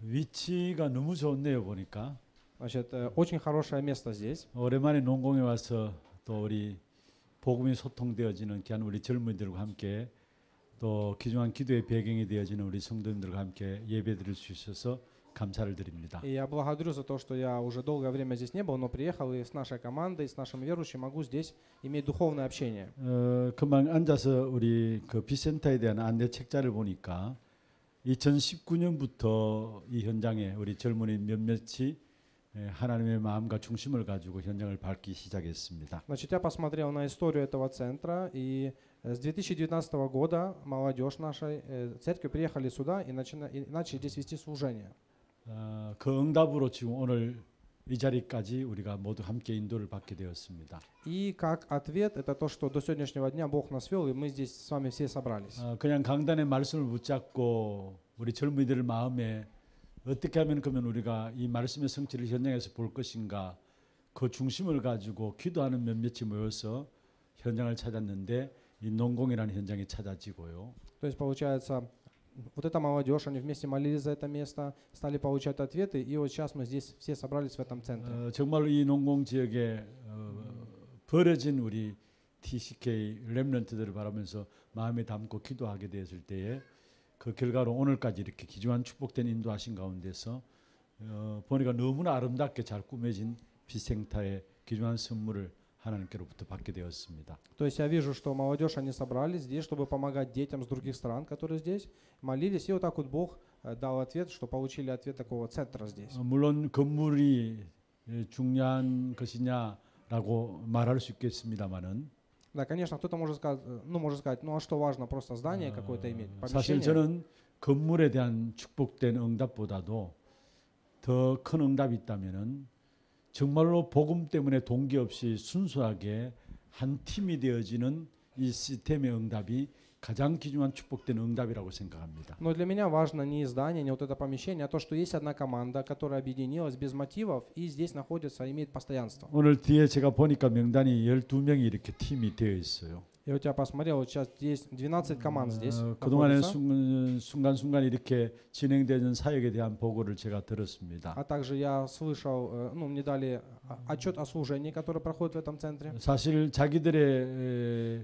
위치가 너무 좋네요 보니까. Значит, очень хорошее место здесь. 오랜만에 농공에 와서 또 우리 복음이 소통되어지는 귀한 우리 젊은이들과 함께 또 귀중한 기도의 배경이 되어지는 우리 성도님들과 함께 예배드릴 수 있어서 감사를 드립니다. И я благодарю за то, что я уже долгое время здесь не был, но приехал и с нашей командой, с нашими верующими могу здесь иметь духовное общение. 금방 앉아서 우리 그 비센터에 대한 안내 책자를 보니까 2019년부터 이 현장에 우리 젊은이 몇몇이 하나님의 마음과 중심을 가지고 현장을 밟기 시작했습니다. Значит, я посмотрел на историю этого центра, и с 2019 года молодежь нашей церкви приехали сюда и начали здесь вести служение. 그 응답으로 지금 오늘 이 자리까지 우리가 모두 함께 인도를 받게 되었습니다. И как ответ, это то, что до сегодняшнего дня Бог нас вел, и мы здесь с вами все собрались. 그냥 강단의 말씀을 붙잡고 우리 젊은이들 마음에 어떻게 하면 그러면 우리가 이 말씀의 성취를 현장에서 볼 것인가 그 중심을 가지고 기도하는 몇몇이 모여서 현장을 찾았는데 이 농공이라는 현장이 찾아지고요. То есть получается, вот эта молодежь, они вместе молились за это место, стали получать ответы, и вот сейчас мы здесь все собрались в этом центре. 정말로 이 농공 지역에 버려진 우리 TCK 렘넌트들을 바라면서 마음에 담고 기도하게 되었을 때에 그 결과로 오늘까지 이렇게 귀중한 축복된 인도하신 가운데서 보니까 너무나 아름답게 잘 꾸며진 비생타의 귀중한 선물을 하나님께로부터 받게 되었습니다. То есть я вижу, что молодежь, они собрались здесь, чтобы помогать детям с других стран, которые здесь, молились, и вот так вот Бог дал ответ, что получили ответ такого центра здесь. 물론 건물이 중요한 것이냐라고 말할 수 있겠습니다만은 Да, конечно, кто-то может сказать, ну а что важно, просто здание какое-то иметь, 사실 помещение. 저는 건물에 대한 축복된 응답보다도 더 큰 응답이 있다면은 정말로 복음 때문에 동기 없이 순수하게 한 팀이 되어지는 이 시스템의 응답이 가장 귀중한 축복된 응답이라고 생각합니다. Но для меня важно не здание, не вот это помещение, а то, что есть одна команда, которая объединилась без мотивов и здесь находится, имеет постоянство. 오늘 뒤에 제가 보니까 명단이 12명이 이렇게 팀이 되어 있어요. Я у тебя посмотрел, вот сейчас есть 12 команд здесь. 그동안에 находится. 순간순간 이렇게 진행되는 사역에 대한 보고를 제가 들었습니다. А также я слышал, мне дали отчет о служении, которое проходит в этом центре. 사실 자기들의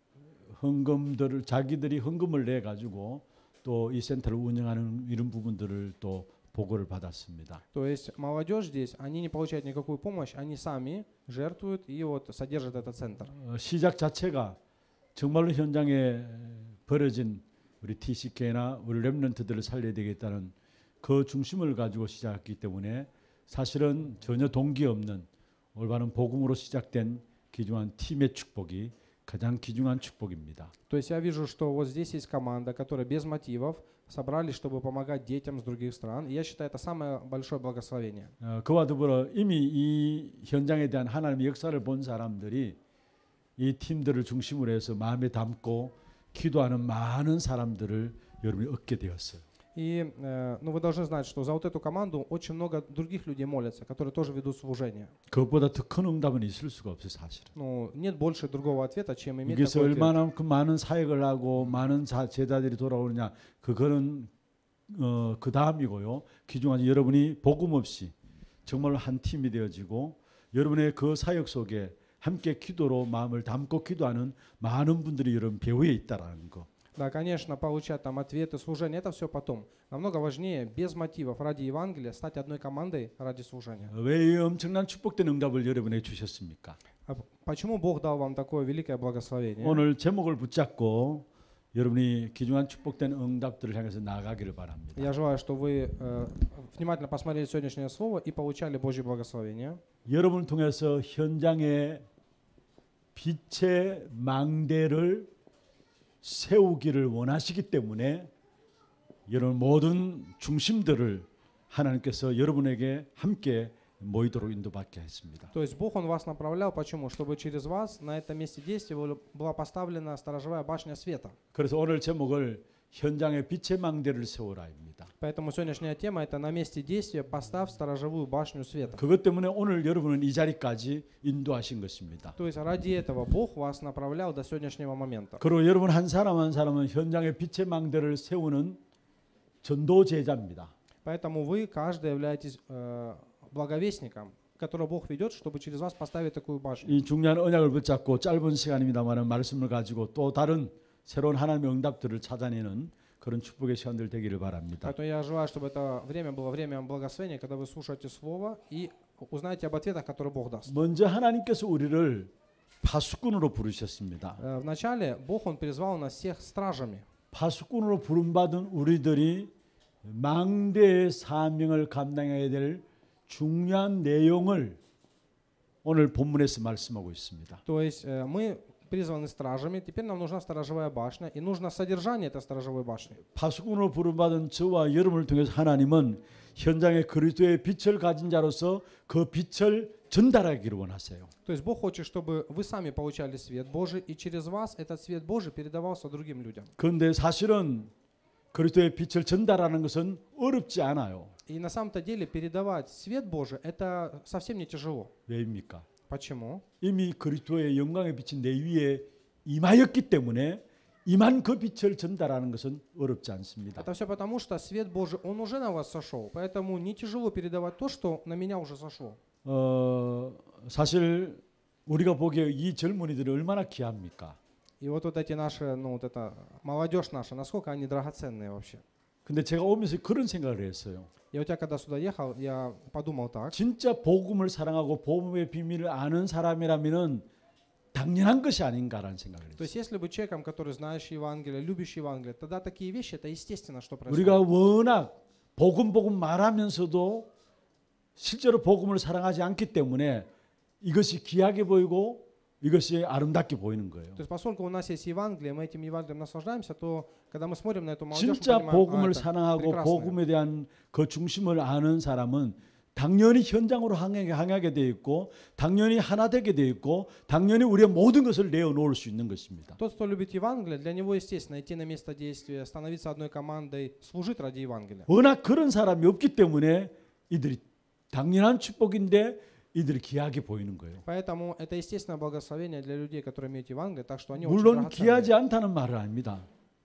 자기들이 헌금을 내 가지고 또 이 센터를 운영하는 이런 부분들을 또 보고를 받았습니다. То есть молодежь здесь, они не получают никакую помощь, они сами жертвуют и вот содержат этот центр. 시작 자체가 정말로 현장에 버려진 우리 TCK나 우리 렘넌트들을 살려야 되겠다는 그 중심을 가지고 시작했기 때문에 사실은 전혀 동기 없는 올바른 복음으로 시작된 귀중한 팀의 축복이 가장 귀중한 축복입니다. То есть я вижу, что вот здесь есть команда, которая без мотивов собрались, чтобы помогать детям с других стран. И я считаю, это самое большое благословение. 그와 더불어 이미 이 현장에 대한 하나님의 역사를 본 사람들이 이 팀들을 중심으로 해서 마음에 담고 기도하는 많은 사람들을 여러분이 얻게 되었어요. И вы должны знать, что за вот эту команду очень много других людей молятся, которые тоже ведут служение. 그것보다 더 큰 응답은 있을 수가 없어요, 사실은. Нет больше другого ответа, чем иметь 여기서 такой ответ. 얼마나 그 많은 사역을 하고 많은 제자들이 돌아오느냐 그거는 그 다음이고요. 귀중한 여러분이 복음 없이 정말로 한 팀이 되어지고 여러분의 그 사역 속에 함께 기도로 마음을 담고 기도하는 많은 분들이 여러분 배후에 있다라는 거. Да, конечно, получать там ответы, служение, это все потом. Намного важнее, без мотивов, ради Евангелия, стать одной командой ради служения. 왜 이 엄청난 축복된 응답을 여러분에게 주셨습니까? Почему Бог дал вам такое великое благословение? 오늘 제목을 붙잡고 여러분이 귀중한 축복된 응답들을 향해서 나아가기를 바랍니다. Я желаю, что вы внимательно посмотрели сегодняшнее слово и получали Божье благословение. 여러분을 통해서 현장에 빛의 망대를 세우기를 원하시기 때문에 여러분 모든 중심들을 하나님께서 여러분에게 함께 모이도록 인도받게 했습니다. То есть Бог, Он вас направлял, почему? Чтобы через вас на этом месте действия была поставлена сторожевая башня света. 그래서 오늘 제목을 현장에 빛의 망대를 세우라입니다. Поэтому сегодняшняя тема это на месте действия поставь сторожевую башню света. 그것 때문에 오늘 여러분은 이 자리까지 인도하신 것입니다. То есть ради этого Бог вас направлял до сегодняшнего момента. 그리고 여러분 한 사람 한 사람은 현장에 빛의 망대를 세우는 전도 제자입니다. Поэтому вы, каждый, являетесь благовестником, которого Бог ведет, чтобы через вас поставить такую башню. 이 중요한 언약을 붙잡고 짧은 시간입니다만 말씀을 가지고 또 다른 새로운 하나님의 응답들을 찾아내는 그런 축복의 시간들 되기를 바랍니다. Поэтому я желаю, чтобы это время было время благословения, когда вы слушаете Слово и узнаете об ответах, которые Бог даст. 먼저 하나님께서 우리를 파수꾼으로 부르셨습니다. Вначале Бог, Он призвал нас всех стражами. 파수꾼으로 부름받은 우리들이 망대의 사명을 감당해야 될 중요한 내용을 오늘 본문에서 말씀하고 있습니다. То есть мы призваны стражами, теперь нам нужна сторожевая башня, и нужно содержание этой сторожевой башни. 파수꾼으로 부름받은 저와 여러분을 통해서 하나님은 현장에 그리스도의 빛을 가진 자로서 그 빛을 전달하기를 원하세요. То есть Бог хочет, чтобы вы сами получали свет Божий, и через вас этот свет Божий передавался другим людям. 그런데 사실은 그리스도의 빛을 전달하는 것은 어렵지 않아요. И на самом-то деле передавать свет Божий это совсем не тяжело. 왜입니까? Почему? 이미 그리스도의 영광의 빛이 내 위에 임하였기 때문에 임한 그 빛을 전달하는 것은 어렵지 않습니다. Это все потому, что свет Божий, он уже на вас сошел, поэтому не тяжело передавать то, что на меня уже сошло. 사실 우리가 보기에 이 젊은이들이 얼마나 귀합니까? И вот эти наши, вот эта молодежь наша, насколько они драгоценные вообще. 근데 제가 오면서 그런 생각을 했어요. Я у тебя когда сюда ехал, я подумал так. 진짜 복음을 사랑하고 복음의 비밀을 아는 사람이라면은 당연한 것이 아닌가라는 생각을 То есть 했어요. если бы человеком, который знающий Евангелие, любящий Евангелие, тогда такие вещи, это естественно, что 우리가 происходит. 워낙 복음 말하면서도 실제로 복음을 사랑하지 않기 때문에 이것이 귀하게 보이고 이것이 아름답게 보이는 거예요. То есть поскольку у нас есть Евангелие, мы этим Евангелием наслаждаемся, то когда мы смотрим на эту молодежь, мы 진짜 понимаем, 복음을 это 사랑하고 прекрасно. 복음에 대한 그 중심을 아는 사람은 당연히 현장으로 향하게 되어 있고 당연히 하나 되게 되어 있고 당연히 우리의 모든 것을 내어놓을 수 있는 것입니다. Тот, кто любит Евангелие, для него естественно идти на место действия, становиться одной командой, служить ради Евангелия. 워낙 그런 사람이 없기 때문에 이들이 당연한 축복인데 이들이 귀하게 보이는 거예요. Поэтому это естественное благословение для людей, которые имеют Евангелие, так что они очень 물론 귀하지 драгоценные. 않다는 말은 아닙니다.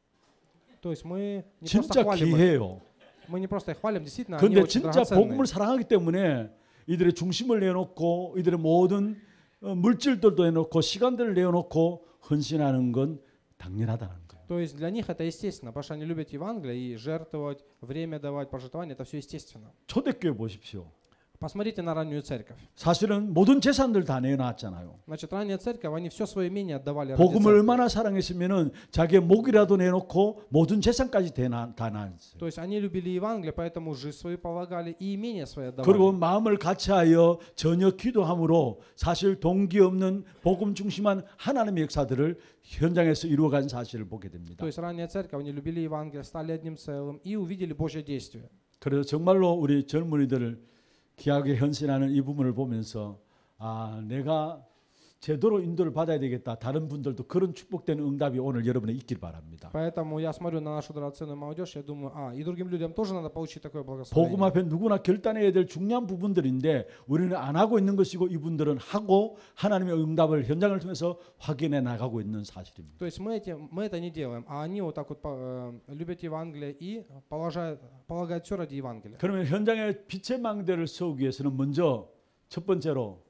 То есть мы не 진짜 просто хвалим их, 귀해요. мы не просто их хвалим, действительно они 그런데 очень 진짜 драгоценные. 복음을 사랑하기 때문에 이들의 중심을 내놓고 이들의 모든 물질들도 내놓고 시간들을 내놓고 헌신하는 건 당연하다는 거예요. То есть для них это естественно, потому что они любят Евангелие и жертвовать, время давать, пожертвования, это все естественно. 초대교회 보십시오. Посмотрите на раннюю церковь. 사실은 모든 재산들 다 내놨잖아요. Значит, ранняя церковь, они все свое имение отдавали ради 복음을 церкви. 얼마나 사랑했으면은 자기의 목이라도 내놓고 모든 재산까지 다 나눴어요. То есть они любили Евангелие, поэтому жизнь свою полагали и имение свое 그리고 отдавали. 마음을 같이하여 전혀 기도함으로 사실 동기 없는 복음 중심한 하나님의 역사들을 현장에서 이루어간 사실을 보게 됩니다. То есть ранняя церковь, они любили Евангелие, стали одним целым и увидели Божье действие. 그래서 정말로 우리 젊은이들을 귀하게 헌신하는 이 부분을 보면서 아 내가 제대로 인도를 받아야 되겠다. 다른 분들도 그런 축복된 응답이 오늘 여러분에 있길 바랍니다. Поэтому я смотрю на нашу драгоценную молодежь, я думаю, и другим людям тоже надо получить такое 복음 благословение. 앞에 누구나 결단해야 될 중요한 부분들인데 우리는 안 하고 있는 것이고 이분들은 하고 하나님의 응답을 현장을 통해서 확인해 나가고 있는 사실입니다. То есть мы это не делаем, а они вот так вот любят Евангелие и полагают все ради Евангелия. 그러면 현장에 빛의 망대를 세우기 위해서는 먼저 첫 번째로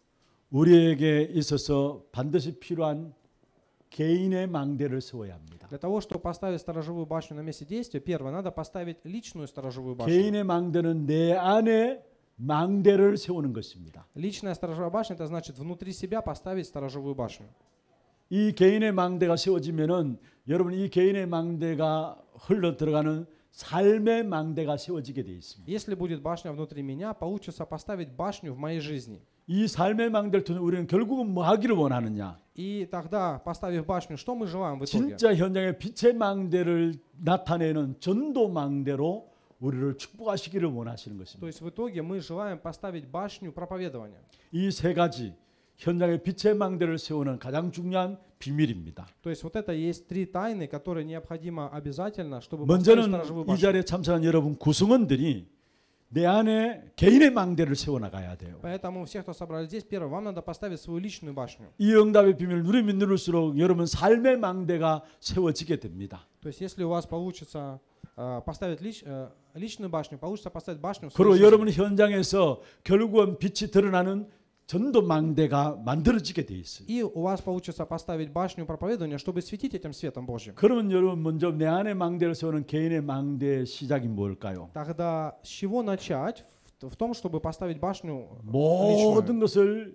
우리에게 있어서 반드시 필요한 개인의 망대를 세워야 합니다. Для того, чтобы поставить сторожевую башню на месте действия, первое, надо поставить личную сторожевую башню. 개인의 망대는 내 안에 망대를 세우는 것입니다. Личная сторожевая башня, это значит внутри себя поставить сторожевую башню. 이 개인의 망대가 세워지면은 여러분 이 개인의 망대가 흘러 들어가는 삶의 망대가 세워지게 돼 있습니다. Если будет башня внутри меня, получится поставить башню в моей жизни. 이 삶의 망대를 통해 우리는 결국은 뭐 하기를 원하느냐? И тогда, поставив башню, что мы желаем в итоге? 진짜 현장에 빛의 망대를 나타내는 전도 망대로 우리를 축복하시기를 원하시는 То 것입니다. есть в итоге мы желаем поставить башню проповедования. 이 세 가지 현장에 빛의 망대를 세우는 가장 중요한 비밀입니다. То есть вот это есть три тайны, которые необходимо обязательно, чтобы поставить 먼저는 сторожевую 이 башню. 자리에 참석한 여러분 구성원들이 내 안에 개인의 망대를 세워나가야 돼요. Поэтому все, кто собрались здесь, первое, вам надо поставить свою личную башню. 이 응답의 비밀을 누르면 누를수록 여러분 삶의 망대가 세워지게 됩니다. То есть если у вас получится поставить личную башню, получится поставить башню в своей 그리고 жизни. 여러분 현장에서 결국은 빛이 드러나는 전도 망대가 만들어지게 돼 있어요. И у вас получится поставить башню проповедования, чтобы светить этим светом Божьим. 그러면 여러분 먼저 내 안에 망대를 세우는 개인의 망대의 시작이 뭘까요? Тогда с чего начать? В том, чтобы поставить башню 모든 личную. 것을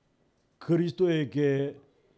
그리스도에게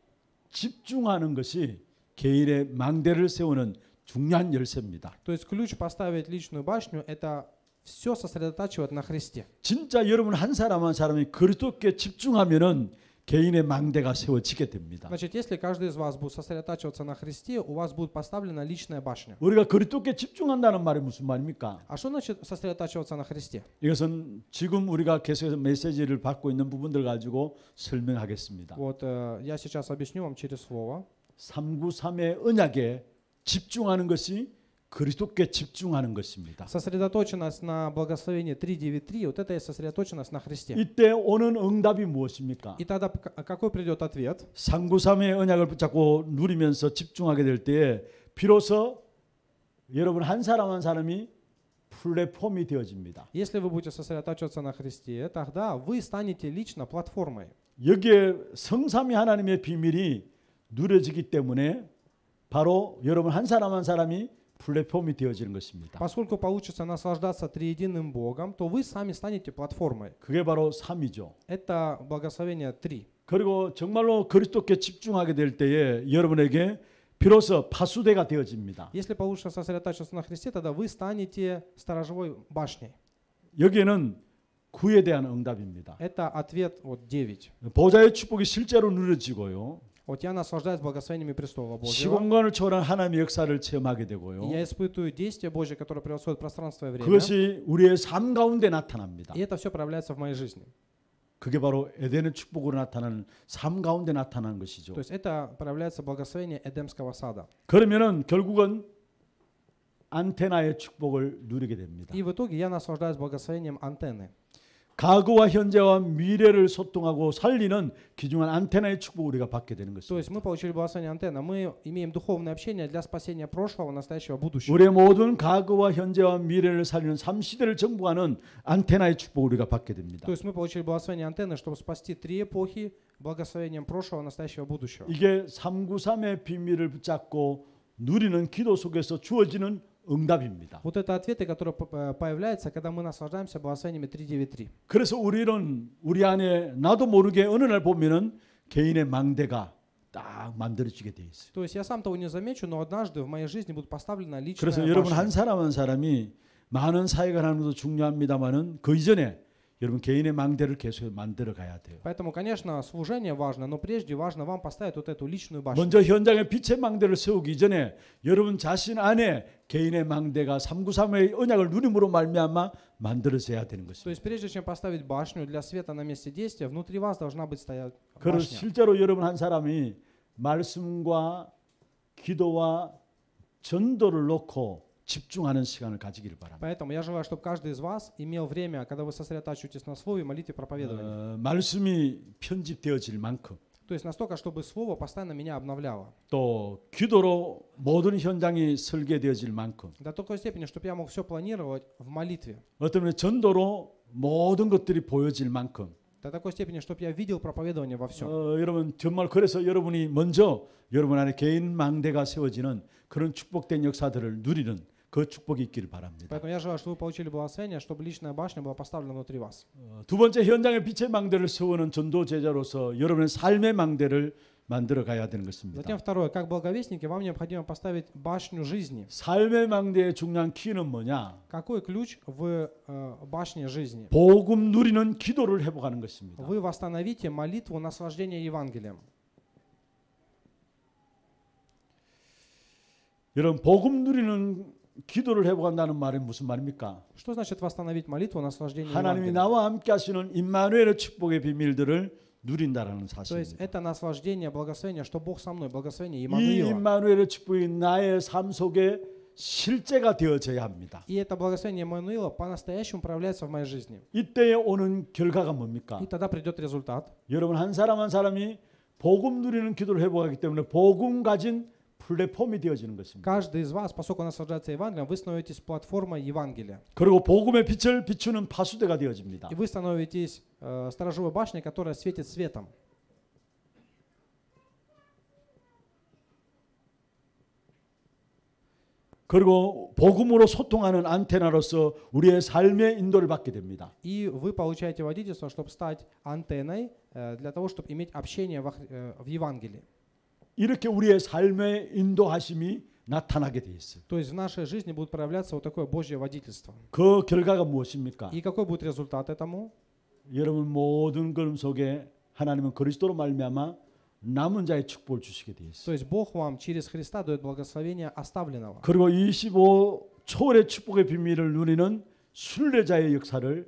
집중하는 것이 개인의 망대를 세우는 중요한 열쇠입니다. То есть ключ поставить личную башню – это все сосредотачивать на Христе. 진짜 여러분 한 사람 한 사람이 그리스도께 집중하면은 개인의 망대가 세워지게 됩니다. Значит, если каждый из вас будет сосредотачиваться на Христе, у вас будет поставлена личная башня. 우리가 그리스도께 집중한다는 말이 무슨 말입니까? А что значит сосредотачиваться на Христе? 이것은 지금 우리가 계속해서 메시지를 받고 있는 부분들 가지고 설명하겠습니다. Вот я сейчас объясню вам через слово. 393의 언약에 집중하는 것이 그리스도께 집중하는 것입니다. Сосредоточенность на благословении 3:9:3, вот это и сосредоточенность на Христе. 이때 오는 응답이 무엇입니까? И тогда какой придет ответ? 393의 언약을 붙잡고 누리면서 집중하게 될 때에 비로소 여러분 한 사람 한 사람이 플랫폼이 되어집니다. Если вы будете сосредотачиваться на Христе, тогда вы станете лично платформой. 여기에 성삼위 하나님의 비밀이 누려지기 때문에 바로 여러분 한 사람 한 사람이 플랫폼이 되어지는 것입니다. Поскольку получится наслаждаться триединым Богом, то вы сами станете платформой. 그게 바로 3이죠. Это благословение 3. 그리고 정말로 그리스도께 집중하게 될 때에 여러분에게 비로소 파수대가 되어집니다. Если получится сосредотачиваться на Христе, тогда вы станете сторожевой башней. 여기에는 구에 대한 응답입니다. Это ответ вот 9. 보좌의 축복이 실제로 누려지고요. Вот я наслаждаюсь благословениями престола Божьего. 시공간을 초월한 하나님의 역사를 체험하게 되고요. И я испытываю действие Божье, которое превосходит пространство и время. 그것이 우리의 삶 가운데 나타납니다. И это все проявляется в моей жизни. 그게 바로 에덴의 축복으로 나타나는 삶 가운데 나타나는 것이죠. То есть это проявляется благословение Эдемского сада. 그러면은 결국은 안테나의 축복을 누리게 됩니다. И в итоге я наслаждаюсь благословением антенны. 과거와 현재와 미래를 소통하고 살리는 귀중한 안테나의 축복을 우리가 받게 되는 То есть 것입니다. мы получили благословение антенна, мы имеем духовное общение для спасения прошлого, настоящего, будущего. 우리의 모든 과거와 현재와 미래를 살리는 3시대를 정복하는 안테나의 축복을 우리가 받게 됩니다. То есть мы получили благословение антенны, чтобы спасти 3 эпохи благословением прошлого, настоящего, будущего. 이게 393의 비밀을 붙잡고 누리는 기도 속에서 주어지는 응답입니다. Вот это ответы, которые появляются, когда мы наслаждаемся благословениями 3:9:3. 그래서 우리는 우리 안에 나도 모르게 어느 날 보면은 개인의 망대가 딱 만들어지게 돼 있어요. То есть я сам того не замечу, но однажды в моей жизни будет поставлена личная 그래서 여러분 башня. 한 사람 한 사람이 많은 사회가 하는 것도 중요합니다만은 그 이전에 여러분 개인의 망대를 계속 만들어 가야 돼요. Поэтому, конечно, служение важно, но прежде важно вам поставить вот эту личную башню. 먼저 현장에 빛의 망대를 세우기 전에 여러분 자신 안에 개인의 망대가 393의 언약을 누림으로 말미암아 만들어져야 되는 То 것입니다. есть прежде чем поставить башню для света на месте действия, внутри вас должна быть стоять 그래서 башня. 실제로 여러분 한 사람이 말씀과 기도와 전도를 놓고 집중하는 시간을 가지기를 바랍니다. Поэтому я желаю, чтобы каждый из вас имел время, когда вы сосредотачиваетесь на слове, молитве, проповедовании. 말씀이 편집되어질 만큼 То есть настолько, чтобы слово постоянно меня обновляло. 또 기도로 모든 현장이 설계되어질 만큼 До такой степени, чтобы я мог все планировать в молитве. 어떤 전도로 모든 것들이 보여질 만큼 До такой степени, чтобы я видел проповедование во всем. 여러분 정말 그래서 여러분이 먼저 여러분 안에 개인 망대가 세워지는 그런 축복된 역사들을 누리는 그 축복이 있기를 바랍니다. Поэтому я желаю, чтобы вы получили благословение, чтобы личная башня была поставлена внутри вас. 두 번째 현장의 빛의 망대를 세우는 전도 제자로서 여러분의 삶의 망대를 만들어 가야 되는 것입니다. Затем второе, как благовестники, вам необходимо поставить башню жизни. 삶의 망대의 중요한 키는 뭐냐? Какой ключ в башне жизни? 복음 누리는 기도를 회복하는 것입니다. Вы восстановите молитву наслаждения Евангелием. 여러분 복음 누리는 기도를 회복한다는 말은 무슨 말입니까? Что значит восстановить молитву наслаждения 하나님이 Евангелием? 나와 함께 하시는 임마누엘의 축복의 비밀들을 누린다라는 То есть 사실입니다. это наслаждение, благословение, что Бог со мной, благословение 이 Иммануила. 임마누엘의 축복이 나의 삶 속에 실제가 되어져야 합니다. И это благословение Иммануила по-настоящему проявляется в моей жизни. 이때에 오는 결과가 뭡니까? И тогда придет результат. 여러분 한 사람 한 사람이 복음 누리는 기도를 회복하기 때문에 복음 가진 플랫폼이 되어지는 것입니다. Каждый из вас, поскольку наслаждается Евангелием, вы становитесь платформой Евангелия. 그리고 복음의 빛을 비추는 파수대가 되어집니다. И вы становитесь сторожевой башней, которая светит светом. 그리고 복음으로 소통하는 안테나로서 우리의 삶의 인도를 받게 됩니다. И вы получаете водительство, чтобы стать антенной для того, чтобы иметь общение в Евангелии. 이렇게 우리의 삶의 인도하심이 나타나게 돼 있어요. То есть в нашей жизни будет проявляться вот такое Божье водительство. 그 결과가 무엇입니까? И какой будет результат этому? 여러분 모든 걸음 속에 하나님은 그리스도로 말미암아 남은 자의 축복을 주시게 돼 있어요. То есть Бог вам через Христа дает благословение оставленного. 그리고 25 초월의 축복의 비밀을 누리는 순례자의 역사를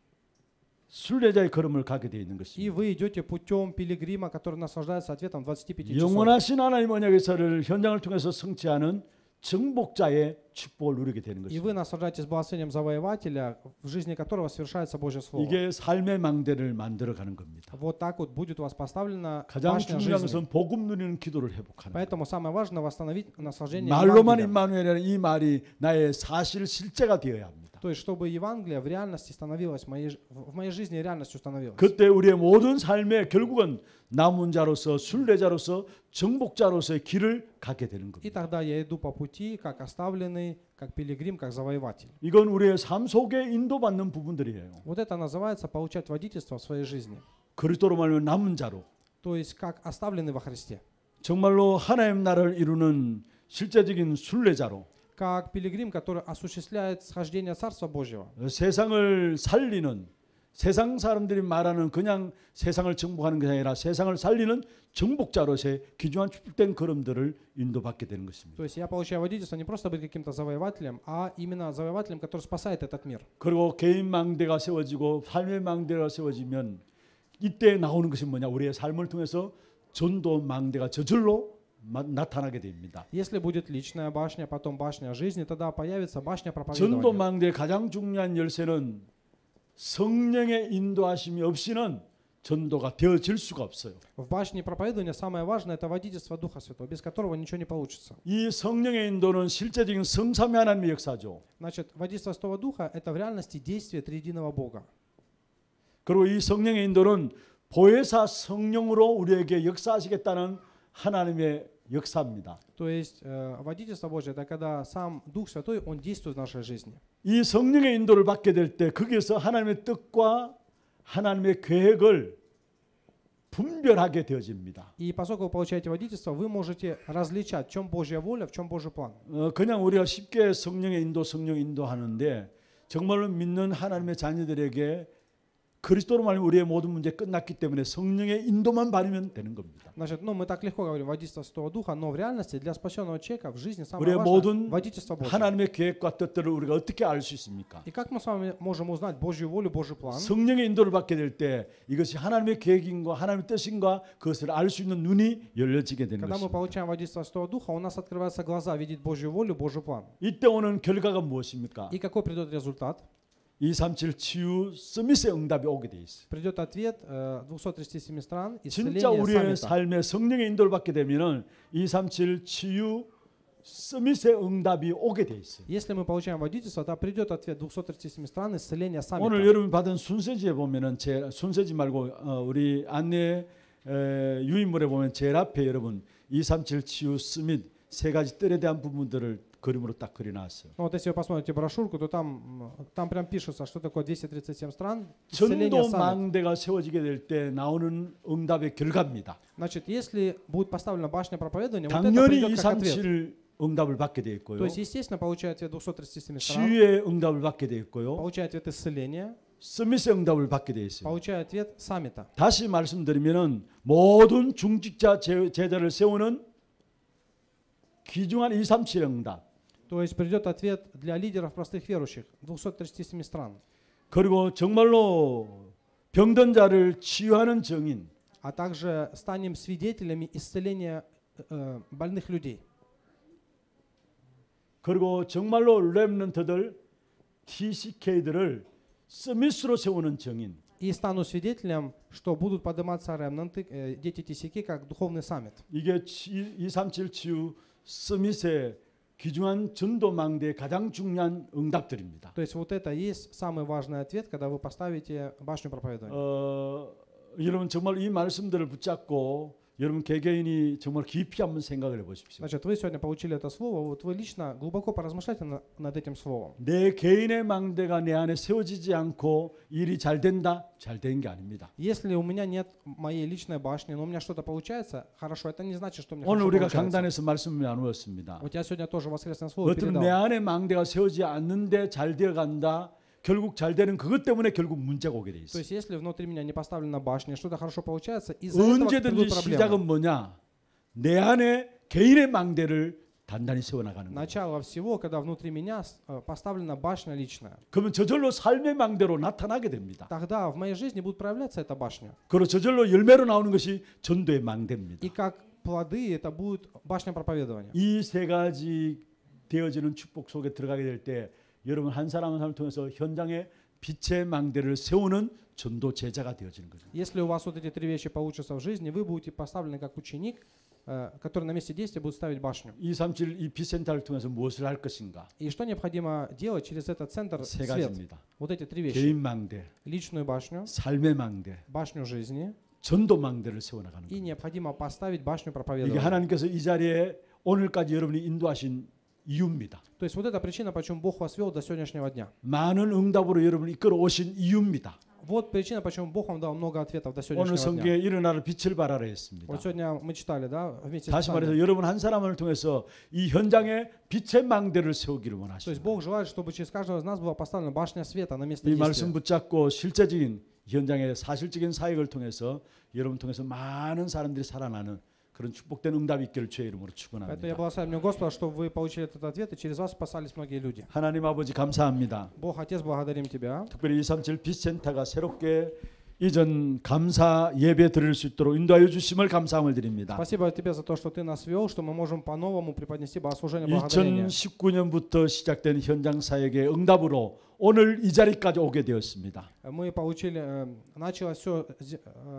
순례자의 걸음을 가게 돼 있는 И 것입니다. вы идете путем пилигрима, который наслаждается ответом 25 часов. 영원하신 하나님 언약 역사를 현장을 통해서 성취하는 정복자의 축복을 누리게 되는 И вы 것입니다. наслаждаетесь благословением завоевателя, в жизни которого совершается Божье Слово. 이게 삶의 망대를 만들어가는 겁니다. Вот так вот будет у вас поставлена 가장 башня 중요한 жизни. 것은 복음 누리는 기도를 회복하는 거예요. Поэтому самое важное восстановить наслаждение 말로만 Евангелием. 임마누엘이라는 이 말이 나의 사실 실제가 되어야 합니다. То есть, чтобы Евангелие в реальности становилось, в моей жизни реальностью становилось. 그때 우리의 모든 삶의 결국은 남은 자로서 순례자로서 정복자로서의 길을 가게 되는 И 겁니다. тогда я иду по пути, как оставленный, как пилигрим, как завоеватель. 이건 우리의 삶 속에 인도받는 부분들이에요. Вот это называется получать водительство в своей жизни. 그리스도로 말하면 남은 자로 То есть, как оставленный во Христе. 정말로 하나님 나라를 이루는 실제적인 순례자로 Как пилигрим, который осуществляет схождение Царства Божьего. 세상을 살리는 세상 사람들이 말하는 그냥 세상을 정복하는 것이 아니라 세상을 살리는 정복자로서의 귀중한 축복된 걸음들을 인도받게 되는 것입니다. То есть я получаю водительство не просто быть каким-то завоевателем, а именно завоевателем, который спасает этот мир. 그리고 개인 망대가 세워지고 삶의 망대가 세워지면 이때 나오는 것이 뭐냐? 우리의 삶을 통해서 전도 망대가 저절로 나타나게 됩니다. Если будет личная башня, потом башня жизни, тогда появится башня 전도 проповедования. 망대의 가장 중요한 열쇠는 성령의 인도하심이 없이는 전도가 되어질 수가 없어요. В башне проповедования самое важное – это водительство Духа Святого, без которого ничего не получится. 이 성령의 인도는 실제적인 성삼위 하나님의 역사죠. Значит, водительство Святого Духа – это в реальности действие триединого Бога. 그리고 이 성령의 인도는 보혜사 성령으로 우리에게 역사하시겠다는 하나님의 역사입니다. То есть водительство Божье – это когда сам Дух Святой, Он действует в нашей жизни. 이 성령의 인도를 받게 될 때 거기에서 하나님의 뜻과 하나님의 계획을 분별하게 되어집니다. И поскольку вы получаете водительство, вы можете различать, в чем Божья воля, в чем Божий план. 그냥 우리가 쉽게 성령의 인도 하는데 정말로 믿는 하나님의 자녀들에게 그리스도로 말하면 우리의 모든 문제 끝났기 때문에 성령의 인도만 받으면 되는 겁니다. Значит, мы так легко говорим водительство Святого Духа, но в реальности для спасенного человека в жизни самое 우리의 важное 모든 водительство Божье. 하나님의 계획과 뜻들을 우리가 어떻게 알 수 있습니까? И как мы с вами можем узнать Божью волю, Божий план? 성령의 인도를 받게 될 때 이것이 하나님의 계획인가 하나님의 뜻인가 그것을 알 수 있는 눈이 열려지게 되는 Когда мы 것입니다. получаем водительство Святого Духа, у нас открываются глаза видеть Божью волю, Божий план. 이때 오는 결과가 무엇입니까? И какой придет результат? 237 치유 서밋의 응답이 오게 돼 있어요. Придет ответ 237 стран, 진짜 исцеление 우리의 саммита. 삶에 성령의 인도를 받게 되면은 237 치유 서밋의 응답이 오게 돼 있어요. Если мы получаем водительство, то придет ответ 237 стран, исцеление 오늘 саммита. 여러분 받은 순세지에 보면은 순세지 말고 우리 안내 유인물에 보면 제일 앞에 여러분 237 치유 서밋 세 가지 뜰에 대한 부분들을 그림으로 딱 그려놨어요. Ну, вот если вы посмотрите брошюрку, то там прям пишется, что такое 237 стран, исцеление 전도 саммита. 망대가 세워지게 될 때 나오는 응답의 결과입니다. Значит, если будет поставлена башня проповедования, вот это 당연히 придет как ответ. 237 응답을 받게 돼 있고요. То есть, естественно, получая ответ 237 стран, 치유의 응답을 받게 돼 있고요. получая ответ исцеления, 서밋의 응답을 받게 돼 있어요. получая ответ саммита. 다시 말씀드리면은 모든 중직자 제자를 세우는 귀중한 237 응답. То есть придет ответ для лидеров простых верующих 237 стран, 그리고 정말로 병든 자를 치유하는 증인. а также станем свидетелями исцеления больных людей. 그리고 정말로 렘넌트들 TCK들을 서밋으로 세우는 증인. И стану свидетелем, что будут подниматься ремнанты, дети ТСК, как духовный саммит. 이게 237 치유 서밋의 귀중한 전도 망대의 가장 중요한 응답들입니다. То есть вот это и есть самый важный ответ, когда вы поставите башню проповедования. 여러분 정말 이 말씀들을 붙잡고 여러분 개개인이 정말 깊이 한번 생각을 해보십시오. Значит, вы сегодня получили это слово, вот вы лично глубоко поразмышляйте над этим словом. 내 개인의 망대가 내 안에 세워지지 않고 일이 잘 된다? 잘 된 게 아닙니다. Если у меня нет моей личной башни, но у меня что-то получается, хорошо, это не значит, что у меня 오늘 хорошо 우리가 получается. 강단에서 말씀을 나누었습니다. Вот я сегодня тоже воскресное слово 어떤 내 передал. 안에 망대가 세워지지 않는데 잘 되어 간다. 결국 잘 되는 그것 때문에 결국 문제가 오게 돼 То 있어요. есть, если внутри меня не поставлена башня, что-то хорошо получается, из-за этого 언제든지 придут 시작은 проблемы. 뭐냐? 내 안에 개인의 망대를 단단히 세워나가는 거예요. Начало всего, когда внутри меня поставлена башня личная. 그러면 저절로 삶의 망대로 나타나게 됩니다. Тогда в моей жизни будет проявляться эта башня. 그리고 저절로 열매로 나오는 것이 전도의 망대입니다. И как плоды, это будет башня проповедования. 이 세 가지 되어지는 축복 속에 들어가게 될 때 여러분 한 사람 한 사람을 통해서 현장에 빛의 망대를 세우는 전도 제자가 되어지는 거죠. Если у вас вот эти три вещи получатся в жизни, вы будете поставлены как ученик, который на месте действия будет ставить башню. 237 이 빛센터를 통해서 무엇을 할 것인가? И что необходимо делать через этот центр 세 свет? 가지입니다. Вот эти три вещи. 개인 망대, Личную башню, 삶의 망대, башню жизни 전도 망대를 세워나가는 и 거예요. необходимо поставить башню 이게 проповедования. 하나님께서 이 자리에 오늘까지 여러분이 인도하신 이유입니다. То есть вот эта причина, почему Бог вас вел до сегодняшнего дня. 많은 응답으로 여러분을 이끌어 오신 이유입니다. Вот причина, почему Бог вам дал много ответов до 오늘 сегодняшнего 성경에 дня. 일어나를 빛을 발하라 했습니다. Вот сегодня мы читали, да, вместе с 다시 вами. 말해서 여러분 한 사람을 통해서 이 현장에 빛의 망대를 세우기를 То есть 원하십니다. Бог желает, чтобы через каждого из нас была поставлена башня света на место 이 말씀 действия. 붙잡고 실제적인 현장의 사실적인 사역을 통해서 여러분 통해서 많은 사람들이 살아나는 그런 축복된 응답이 있기를 주의 이름으로 Поэтому я 축원합니다. благословляю имя Господа, чтобы вы получили этот ответ, и через вас спасались многие люди. 하나님 아버지 감사합니다. Бог, Отец, благодарим Тебя. 특별히 237 빛센터가 새롭게 이전 감사 예배 드릴 수 있도록 인도하여 주심을 감사함을 드립니다. Спасибо Тебе за то, что Ты нас вел, что мы можем по-новому преподнести богослужение благодарения. 2019년부터 시작된 현장 사역의 응답으로 오늘 이 자리까지 오게 되었습니다. Мы получили, началось все с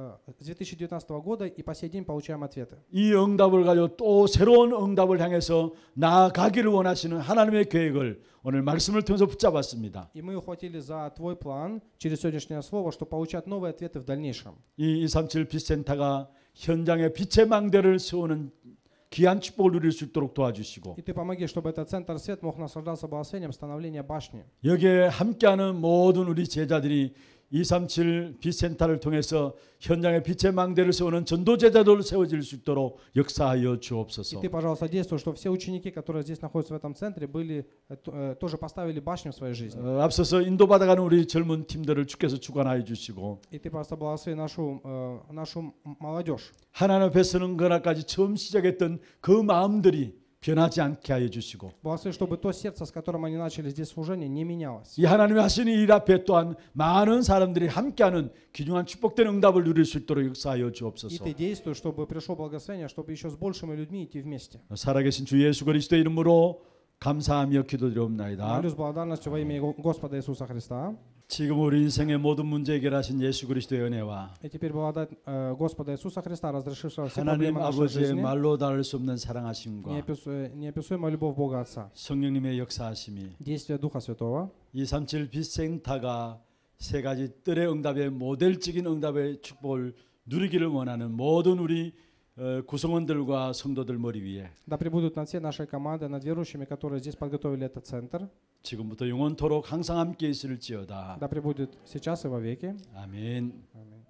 2019 года, и по сей день получаем ответы. 이 응답을 가지고 또 새로운 응답을 향해서 나아가기를 원하시는 하나님의 계획을 오늘 말씀을 통해서 붙잡았습니다. И мы ухватили за Твой план через сегодняшнее слово, что получать новые ответы в дальнейшем. 이 237 빛센터가 현장에 빛의 망대를 세우는 귀한 축복을 누릴 수 있도록 도와주시고 И Ты помоги, чтобы этот центр свет мог наслаждаться благословением становления башни. 여기에 함께하는 모든 우리 제자들이 237 빛센터를 통해서 현장에 빛의 망대를 세우는 전도 제자들로 세워질 수 있도록 역사하여 И 주옵소서. Ты, пожалуйста, действуй, чтобы все ученики, которые здесь находятся в этом центре, были, тоже поставили башню в своей жизни. 앞서서 인도받아가는 우리 젊은 팀들을 주께서 주관하여 주시고 И Ты, пожалуйста, благослови нашу молодежь. 하나님 앞에 서는 그날까지 처음 시작했던 그 마음들이 변하지 않게 하여 주시고 Благослови, чтобы то сердце, с которым они начали здесь служение, не менялось. 이 하나님이 하시는 일 앞에 또한 많은 사람들이 함께하는 귀중한 축복된 응답을 누릴 수 있도록 역사하여 И 주옵소서. Ты действуй, чтобы пришло благословение, чтобы еще с большими людьми идти вместе. 살아계신 주 예수 그리스도의 이름으로 감사하며 기도드리옵나이다. Молюсь с благодарностью во имя Господа Иисуса Христа. 지금 우리 인생의 모든 문제 해결하신 예수 그리스도의 은혜와 И теперь благодать Господа Иисуса Христа, разрешившего все 하나님 проблемы нашей 아버지의 жизни, 말로 닿을 수 없는 사랑하심과 неописуемая любовь Бога Отца, 성령님의 역사하심이 действие Духа Святого, 237 빛센터가 세 가지 뜰의 응답의 모델적인 응답의 축복을 누리기를 원하는 모든 우리 구성원들과 성도들 머리 위에 да пребудут над всей нашей командой, над верующими, которые здесь подготовили этот центр, 지금부터 영원토록 항상 함께 있을지어다. да пребудет сейчас и во веки. 아멘. Аминь.